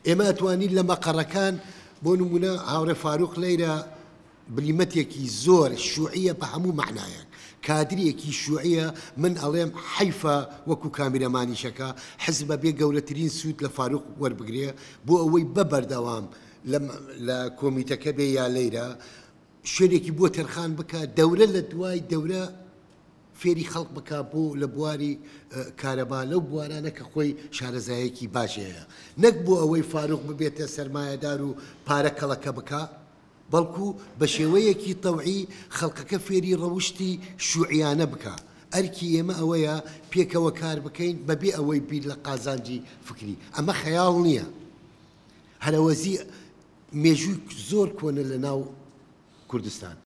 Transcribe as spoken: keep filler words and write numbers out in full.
ئێمە ئەتوانین لە مەقەڕەکان بۆ نمونە هاوڕێ فاروق لەیرە بلیمەتێکی زۆر شوعیە بە هەموو معنایەک کادریەکی شوعیە من ئەڵێم حیفە وەکو کامیرەمانیشەکە حەزبە بێ گەورەترین سوود لە فاروق وەربگرێ بۆ ئەوەی بەبەردەوام لە کۆمیتەکە بێ یا لەیرە شوێنێکی بۆ تەرخان بکە دەورە لە دوای دەورە فێری خەڵق بکە بۆ لە بواری کارەبا لەو بوارانە کە خۆی شارەزایەکی باشەیە نەک بۆ ئەوەی فاروق ببێتە سەرمایەدار و پارە کەڵەکە بکە بەڵکو بە شێوەیەکی تەوعی خەڵقەکە فێری ڕەوشتی شوعیانە بکە ئەرکی ئێمە ئەوەیە پێکەوە کار بکەین بەبێ ئەوەی بیر لە قازانجی فکری ئەمە خەیاڵ نییە هەرەوەزی مێژووی زۆر کۆنە لە ناو کوردستان